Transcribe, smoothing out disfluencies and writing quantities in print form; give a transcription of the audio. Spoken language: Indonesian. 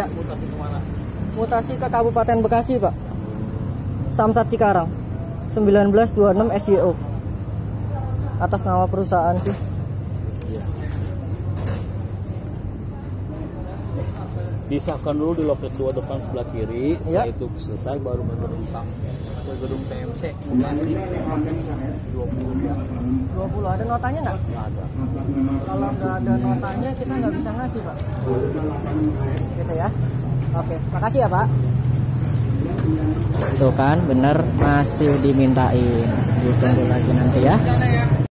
Iya. Mutasi kemana? Mutasi ke Kabupaten Bekasi, Pak. Samsat Cikarang 1926 SYO. Atas nama perusahaan sih. Iya. Disahkan dulu di loket 2 depan sebelah kiri. Setelah itu selesai baru berusaha ke gedung TMC. Bekasi 20 ya. 20 ada notanya nggak? Nggak ada. Kalau nggak ada notanya kita nggak bisa ngasih, Pak. Gitu ya. Oke, makasih ya, Pak. Tuh kan, bener masih dimintain. Ditunggu lagi nanti ya.